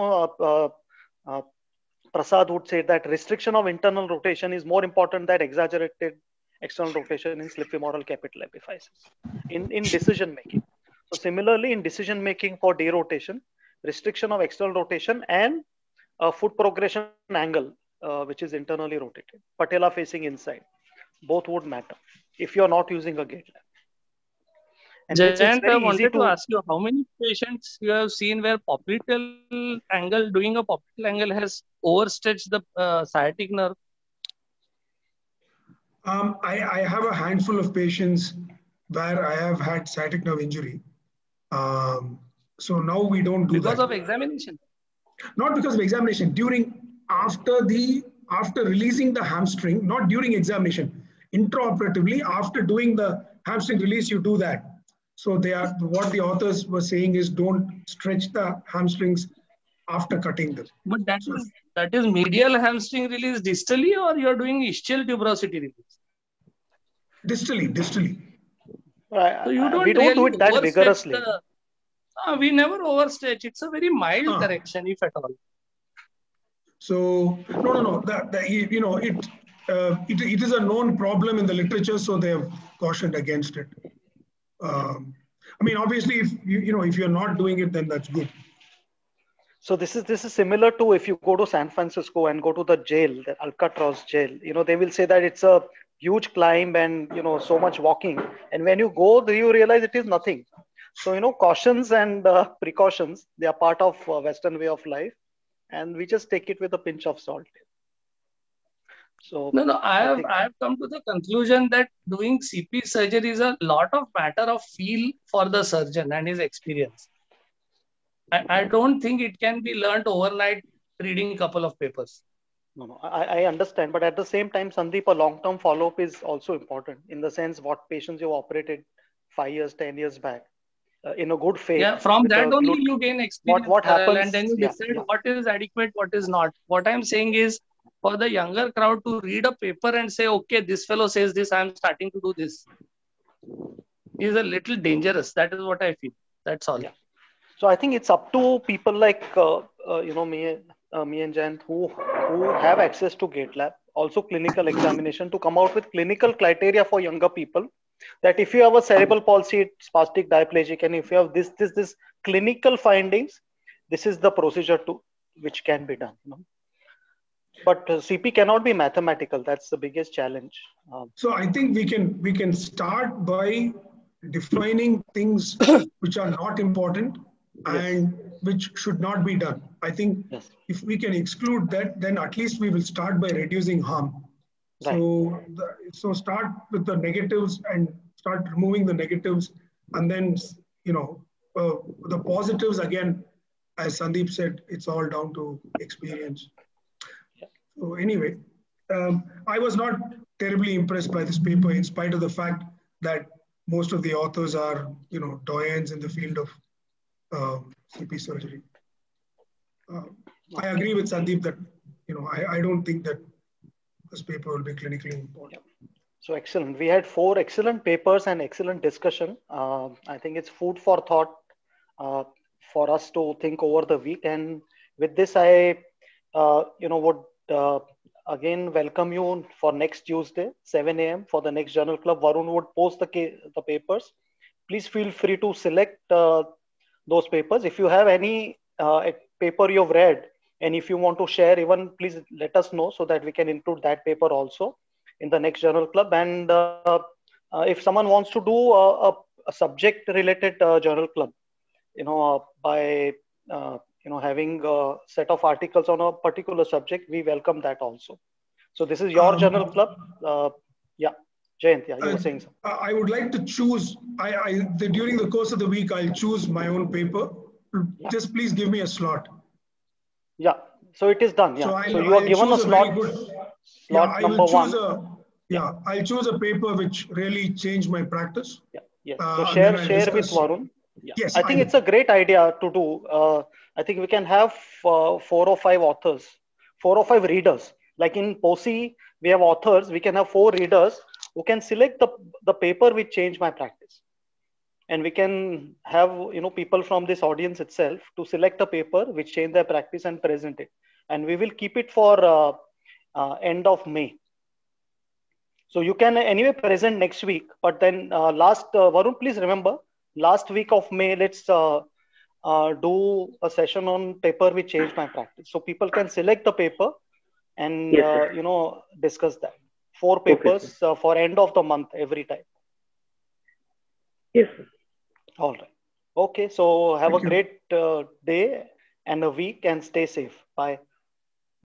Prasad would say that restriction of internal rotation is more important than exaggerated external rotation in slip femoral capital epiphysis in decision making. So similarly, in decision making for derotation, restriction of external rotation and foot progression angle, which is internally rotated, patella facing inside, both would matter if you are not using a gate lab. And Jayant, I wanted to ask you, how many patients you have seen where popliteal angle, doing a popliteal angle has overstretched the sciatic nerve? I have a handful of patients where I have had sciatic nerve injury. So now we don't do that. Because of examination? Not because of examination. After releasing the hamstring, not during examination, intraoperatively, after doing the hamstring release, you do that. So what the authors were saying is don't stretch the hamstrings after cutting them. But that is medial hamstring release distally, or you're doing ischial tuberosity release? Distally. So you don't we don't do it that vigorously. We never overstretch. It's a very mild correction, if at all. So no. It is a known problem in the literature, so they have cautioned against it. Obviously, if you're not doing it, then that's good. So this is similar to if you go to San Francisco and go to the jail, the Alcatraz jail. They will say that it's a huge climb and so much walking. And when you go there, you realize it is nothing. So cautions and precautions, they are part of Western way of life, and we just take it with a pinch of salt. So no, I have come to the conclusion that doing CP surgery is a lot of matter of feel for the surgeon and his experience. I don't think it can be learned overnight reading a couple of papers. No, I understand, but at the same time, Sandeep, a long-term follow-up is also important in the sense what patients you operated 5 years, 10 years back in a good faith. Yeah, from that only you gain experience. What happens, and then you decide what is adequate, what is not. What I'm saying is, for the younger crowd to read a paper and say, okay, this fellow says this, I'm starting to do this, is a little dangerous. That is what I feel. That's all. Yeah. So I think it's up to people like me and Jayant who have access to GateLab, also clinical examination, to come out with clinical criteria for younger people. That if you have a cerebral palsy, spastic diplegic, and if you have this clinical findings, this is the procedure which can be done. But CP cannot be mathematical. That's the biggest challenge. So I think we can start by defining things which are not important and which should not be done. I think if we can exclude that, then at least we will start by reducing harm. Right. So start with the negatives and start removing the negatives, and then the positives, again, as Sandeep said, it's all down to experience. So anyway, I was not terribly impressed by this paper, in spite of the fact that most of the authors are doyens in the field of CP surgery. I agree with Sandeep that I don't think that this paper will be clinically important. Yeah. So excellent. We had 4 excellent papers and excellent discussion. I think it's food for thought for us to think over the week. And with this, I would again welcome you for next Tuesday, 7 a.m. for the next Journal Club. Varun would post the papers. Please feel free to select those papers. If you have any paper you've read, and if you want to share, even please let us know so that we can include that paper also in the next Journal Club. And if someone wants to do a subject related Journal Club, by having a set of articles on a particular subject, we welcome that also. So this is your Journal Club. Jayant, you were saying something. I would like to choose, during the course of the week, I'll choose my own paper. Just please give me a slot. Yeah, so it is done. Yeah, so you are given a slot. Slot number 1. I'll choose a paper which really changed my practice. Yeah. So share with Varun. Yeah. Yes, I think it's a great idea to do. I think we can have 4 or 5 authors, 4 or 5 readers. Like in POSI, we have authors. We can have 4 readers who can select the paper which changed my practice. And we can have people from this audience itself to select a paper which changed their practice and present it. And we will keep it for end of May. So you can anyway present next week. But then Varun, please remember, last week of May, let's do a session on paper which changed my practice. So people can select the paper and discuss that. 4 papers for end of the month every time. Yes. All right. Okay. So have a great day and a week, and stay safe. Bye.